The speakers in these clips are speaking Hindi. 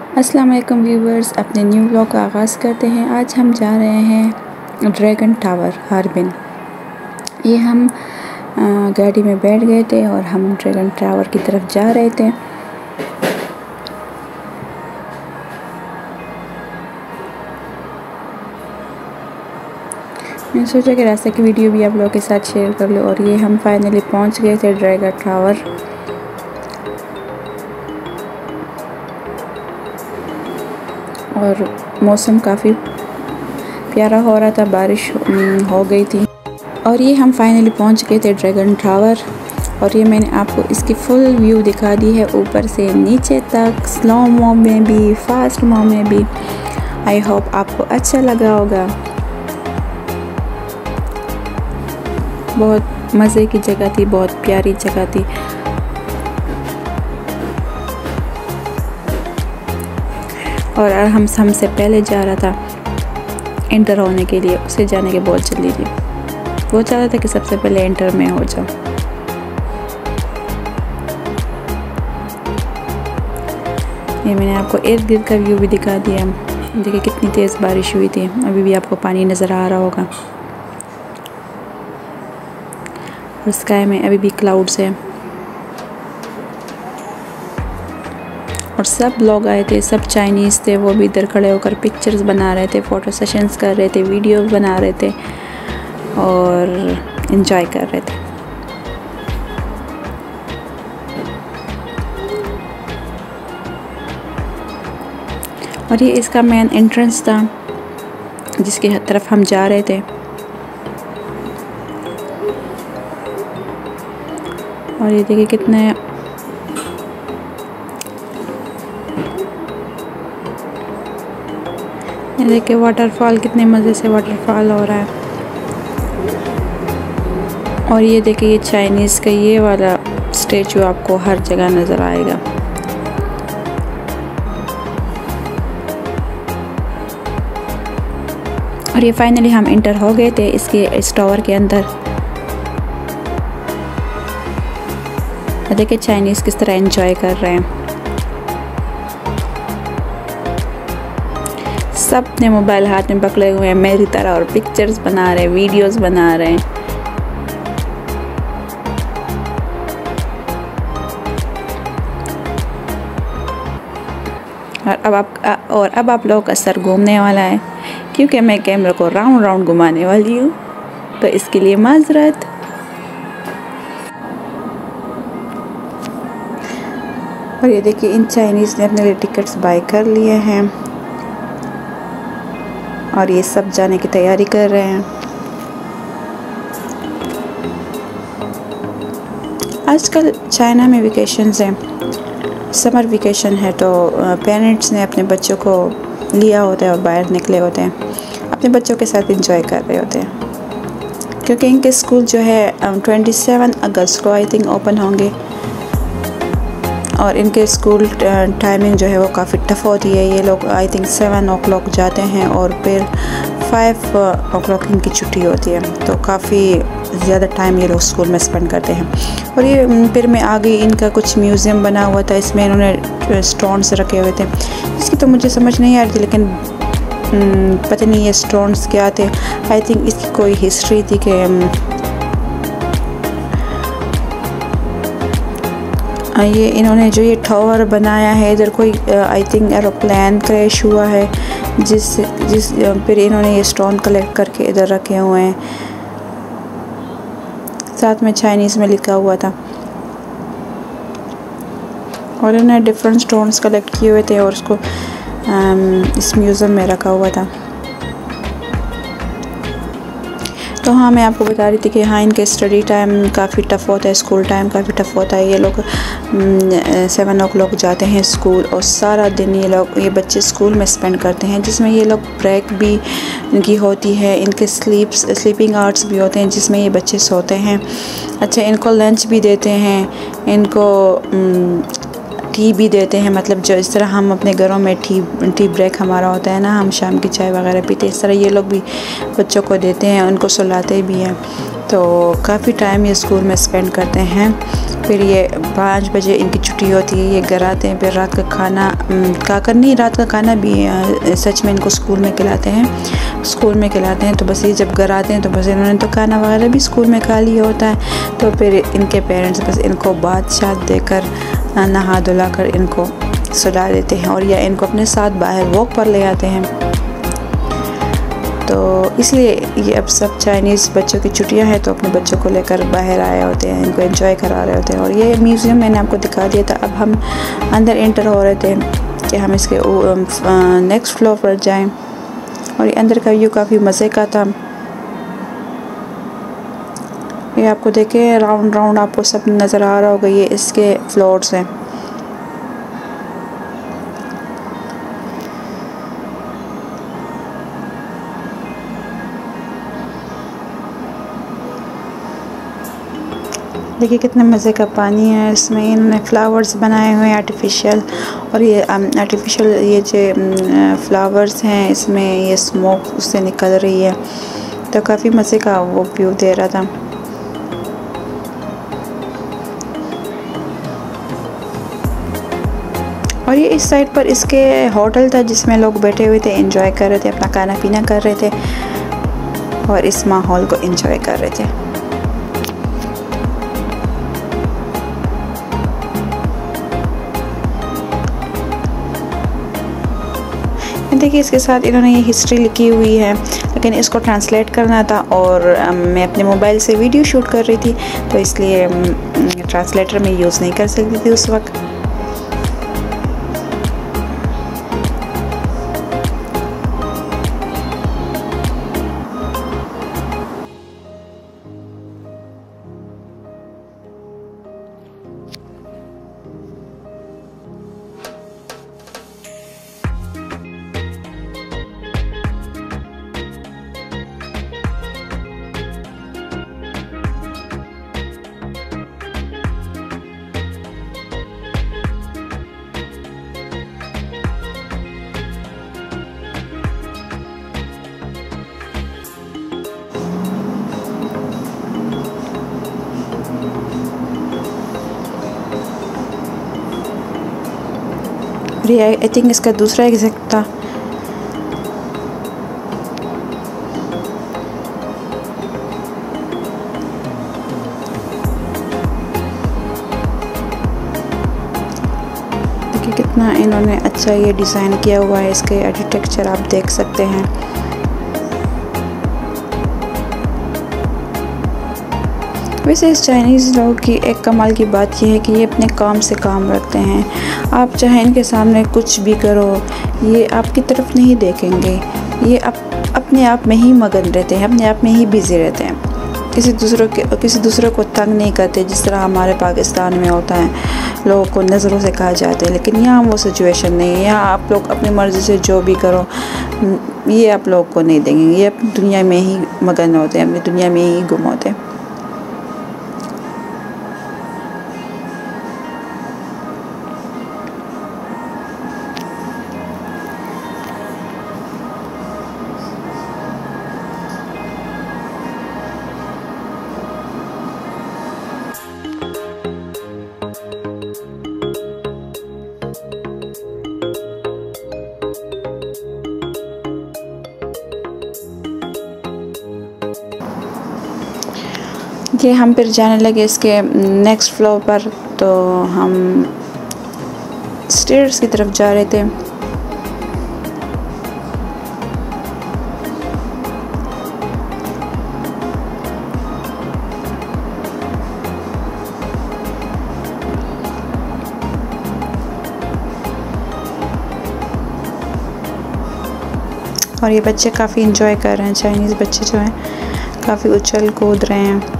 अस्सलाम वालेकुम व्यूवर्स, अपने न्यू व्लॉग का आगाज़ करते हैं। आज हम जा रहे हैं ड्रैगन टावर हार्बिन। ये हम गाड़ी में बैठ गए थे और हम ड्रैगन टावर की तरफ जा रहे थे। मैंने सोचा कि रास्ते की वीडियो भी आप लोगों के साथ शेयर कर लूँ। और ये हम फाइनली पहुंच गए थे ड्रैगन टावर। और मौसम काफ़ी प्यारा हो रहा था, बारिश हो गई थी। और ये हम फाइनली पहुंच गए थे ड्रैगन टावर। और ये मैंने आपको इसकी फुल व्यू दिखा दी है, ऊपर से नीचे तक, स्लो मो में भी, फास्ट मो में भी। आई होप आपको अच्छा लगा होगा। बहुत मज़े की जगह थी, बहुत प्यारी जगह थी। और हमसे पहले जा रहा था एंटर होने के लिए, उसे जाने की बहुत जल्दी थी। वो चाहता था कि सबसे पहले एंटर में हो जाओ। ये मैंने आपको इर्द गिर्द का व्यू भी दिखा दिया। देखिए कितनी तेज़ बारिश हुई थी, अभी भी आपको पानी नज़र आ रहा होगा। और स्काई में अभी भी क्लाउड्स है। और सब लोग आए थे, सब चाइनीज़ थे, वो भी इधर खड़े होकर पिक्चर्स बना रहे थे, फ़ोटो सेशंस कर रहे थे, वीडियो बना रहे थे और एंजॉय कर रहे थे। और ये इसका मेन एंट्रेंस था जिसकी तरफ हम जा रहे थे। और ये देखिए कितने ये देखिए वाटरफॉल, कितने मज़े से वाटरफॉल हो रहा है। और ये देखिए ये चाइनीज़ का ये वाला स्टैचू आपको हर जगह नज़र आएगा। और ये फाइनली हम इंटर हो गए थे इस टावर के अंदर। देखिए चाइनीज़ किस तरह एंजॉय कर रहे हैं। सब ने मोबाइल हाथ में पकड़े हुए हैं मेरी तरह और पिक्चर्स बना रहे हैं, वीडियोस बना रहे हैं। और अब आप लोगों का सर घूमने वाला है, क्योंकि मैं कैमरा को राउंड राउंड घुमाने वाली हूँ, तो इसके लिए माजरत। और ये देखिए इन चाइनीज़ ने अपने लिए टिकट्स बाय कर लिए हैं और ये सब जाने की तैयारी कर रहे हैं। आजकल चाइना में वेकेशंस हैं, समर वेकेशन है, तो पेरेंट्स ने अपने बच्चों को लिया होता है और बाहर निकले होते हैं, अपने बच्चों के साथ एंजॉय कर रहे होते हैं। क्योंकि इनके स्कूल जो है 27 अगस्त को आई थिंक ओपन होंगे। और इनके स्कूल टाइमिंग जो है वो काफ़ी टफ होती है। ये लोग आई थिंक 7 o'clock जाते हैं और फिर 5 o'clock इनकी छुट्टी होती है, तो काफ़ी ज़्यादा टाइम ये लोग स्कूल में स्पेंड करते हैं। और ये फिर में आगे इनका कुछ म्यूज़ियम बना हुआ था, इसमें इन्होंने स्टोन्स रखे हुए थे, इसकी तो मुझे समझ नहीं आ रही थी, लेकिन पता नहीं ये स्टोन्स क्या थे। आई थिंक इसकी कोई हिस्ट्री थी कि ये इन्होंने जो ये टावर बनाया है, इधर कोई आई थिंक एरोप्लेन क्रैश हुआ है, जिस फिर इन्होंने ये स्टोन कलेक्ट करके इधर रखे हुए हैं। साथ में चाइनीज़ में लिखा हुआ था। और इन्होंने डिफरेंट स्टोन्स कलेक्ट किए हुए थे और उसको इस म्यूज़ियम में रखा हुआ था। तो हाँ, मैं आपको बता रही थी कि हाँ, इनके स्टडी टाइम काफ़ी टफ़ होता है, स्कूल टाइम काफ़ी टफ़ होता है। ये लोग 7 o'clock जाते हैं स्कूल और सारा दिन ये बच्चे स्कूल में स्पेंड करते हैं, जिसमें ये लोग ब्रेक भी इनकी होती है, इनके स्लीपिंग आवर्स भी होते हैं जिसमें ये बच्चे सोते हैं। अच्छा, इनको लंच भी देते हैं, इनको टी भी देते हैं, मतलब जो इस तरह हम अपने घरों में टी ब्रेक हमारा होता है ना, हम शाम की चाय वगैरह पीते हैं, इस तरह ये लोग भी बच्चों को देते हैं, उनको सुलाते भी हैं। तो काफ़ी टाइम ये स्कूल में स्पेंड करते हैं। फिर ये 5 बजे इनकी छुट्टी होती है, ये घर आते हैं। फिर रात का खाना खाकर नहीं, रात का खाना भी सच में इनको स्कूल में खिलाते हैं। तो बस ये जब घर आते हैं तो बस इन्होंने तो खाना वगैरह भी स्कूल में खा लिया होता है। तो फिर इनके पेरेंट्स बस इनको बात शात देकर नहा धुला कर इनको सुला देते हैं, और या इनको अपने साथ बाहर वॉक पर ले आते हैं। तो इसलिए ये अब सब चाइनीज़ बच्चों की छुट्टियां हैं तो अपने बच्चों को लेकर बाहर आए होते हैं, इनको एंजॉय करा रहे होते हैं। और ये म्यूज़ियम मैंने आपको दिखा दिया था। अब हम अंदर एंटर हो रहे थे कि हम इसके नेक्स्ट फ्लोर पर जाएं, और ये अंदर का व्यू काफ़ी मज़े का था। ये आपको देखें राउंड राउंड आपको सब नज़र आ रहा होगा, ये इसके फ्लोर्स हैं। देखिए कितने मज़े का पानी है। इसमें इन्होंने फ्लावर्स बनाए हुए हैं आर्टिफिशियल, और ये आर्टिफिशियल ये जो फ्लावर्स हैं इसमें ये स्मोक उससे निकल रही है, तो काफ़ी मज़े का वो व्यू दे रहा था। और ये इस साइड पर इसके होटल था जिसमें लोग बैठे हुए थे, एंजॉय कर रहे थे, अपना खाना पीना कर रहे थे और इस माहौल को एंजॉय कर रहे थे। देखिए इसके साथ इन्होंने ये हिस्ट्री लिखी हुई है, लेकिन इसको ट्रांसलेट करना था और मैं अपने मोबाइल से वीडियो शूट कर रही थी, तो इसलिए ट्रांसलेटर में यूज़ नहीं कर सकती थी उस वक्त। आई थिंक इसका दूसरा एग्जैक्ट था। देखिए कितना इन्होंने अच्छा ये डिज़ाइन किया हुआ है, इसके आर्किटेक्चर आप देख सकते हैं। वैसे इस चाइनीज़ लोगों की एक कमाल की बात यह है कि ये अपने काम से काम रखते हैं। आप चाहे इनके सामने कुछ भी करो, ये आपकी तरफ नहीं देखेंगे। ये अपने आप में ही मगन रहते हैं, अपने आप में ही बिज़ी रहते हैं, किसी दूसरे को तंग नहीं करते जिस तरह हमारे पाकिस्तान में होता है, लोगों को नज़रों से कहा जाता है। लेकिन यहाँ वो सिचुएशन नहीं है। यहाँ आप लोग अपनी मर्ज़ी से जो भी करो, ये आप लोग को नहीं देंगे। ये अपनी दुनिया में ही मगन होते हैं, अपनी दुनिया में ही गुम होते हैं। ये हम फिर जाने लगे इसके नेक्स्ट फ्लोर पर, तो हम स्टेयर्स की तरफ जा रहे थे। और ये बच्चे काफ़ी इंजॉय कर रहे हैं, चाइनीज़ बच्चे जो हैं काफ़ी उछल कूद रहे हैं।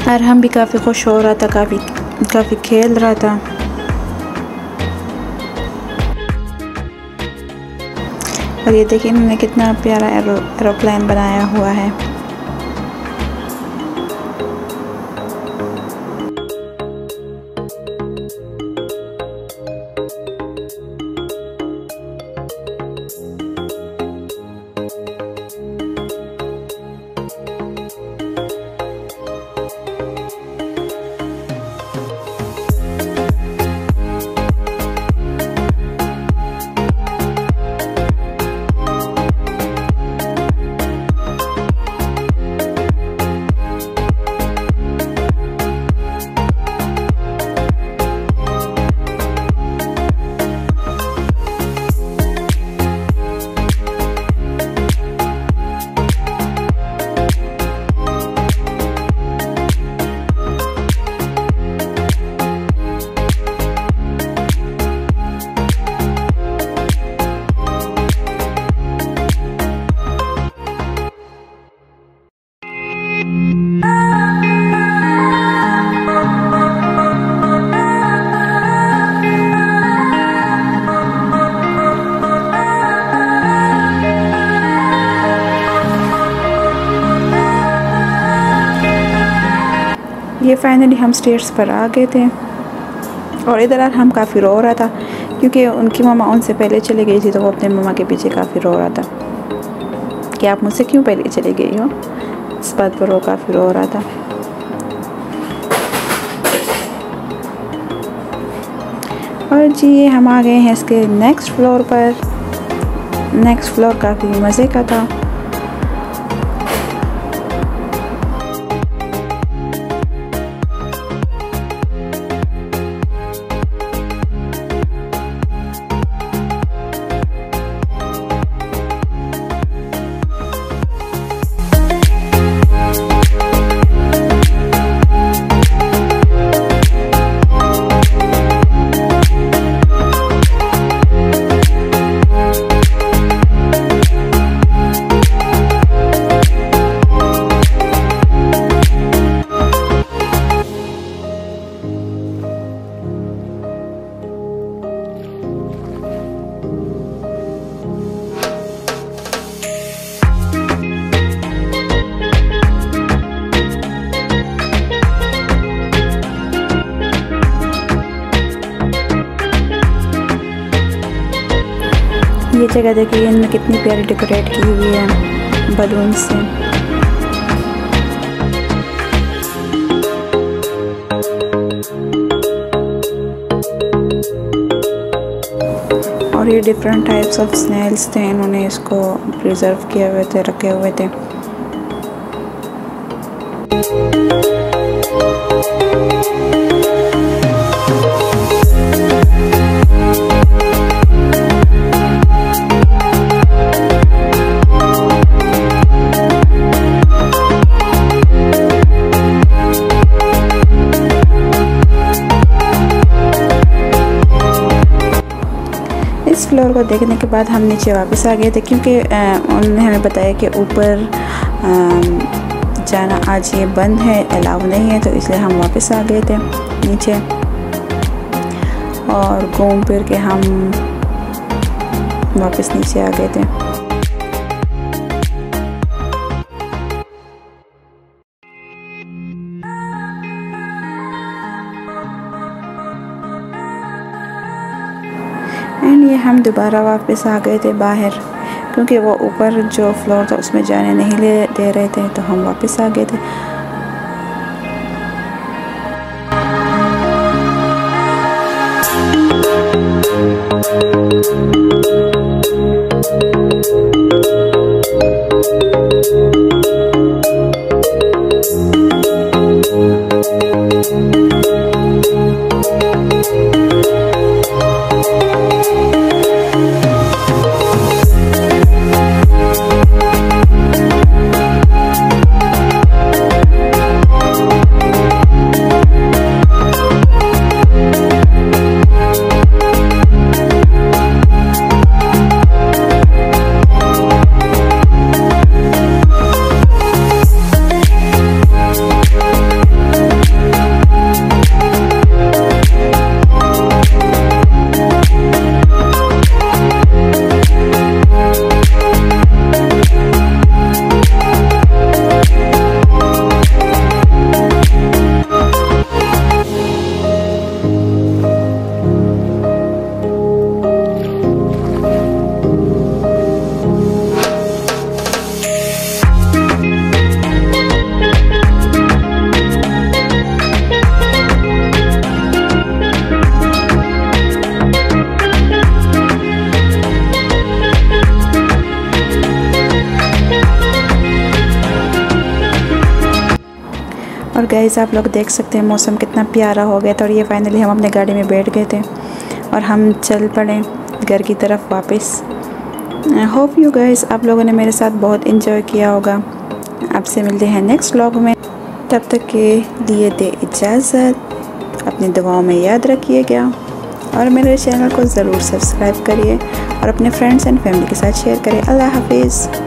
और हम भी काफ़ी खुश हो रहा था, काफ़ी खेल रहा था। और ये देखिए इन्होंने कितना प्यारा एरोप्लेन बनाया हुआ है। ये फाइनली हम स्टेयर्स पर आ गए थे और इधर हम काफ़ी रो रहा था क्योंकि उनकी मामा उनसे पहले चली गई थी, तो वो अपने मामा के पीछे काफ़ी रो रहा था कि आप मुझसे क्यों पहले चली गई हो। इस बात पर वो काफ़ी रो रहा था। और जी ये हम आ गए हैं इसके नेक्स्ट फ्लोर पर। नेक्स्ट फ्लोर काफ़ी मज़े का था। ये जगह देखिए इनमें कितनी प्यारी डेकोरेट की हुई है बलून से। और ये डिफरेंट टाइप्स ऑफ स्नेल्स थे, इन्होंने इसको प्रिजर्व किए हुए थे, रखे हुए थे। इस फ्लोर को देखने के बाद हम नीचे वापस आ गए थे क्योंकि उन्होंने हमें बताया कि ऊपर जाना आज ये बंद है, अलाउ नहीं है, तो इसलिए हम वापस आ गए थे नीचे। और घूम फिर के हम वापस नीचे आ गए थे। एंड ये हम दोबारा वापस आ गए थे बाहर क्योंकि वो ऊपर जो फ्लोर था उसमें जाने नहीं दे रहे थे, तो हम वापस आ गए थे। गाइस आप लोग देख सकते हैं मौसम कितना प्यारा हो गया था और ये फाइनली हम अपने गाड़ी में बैठ गए थे और हम चल पड़े घर की तरफ वापस। होप यू गाइस आप लोगों ने मेरे साथ बहुत इंजॉय किया होगा। आपसे मिलते हैं नेक्स्ट व्लॉग में, तब तक के लिए दे इजाज़त। अपनी दुआओं में याद रखिएगा और मेरे चैनल को ज़रूर सब्सक्राइब करिए और अपने फ्रेंड्स एंड फैमिली के साथ शेयर करें। अल्लाह हाफिज़।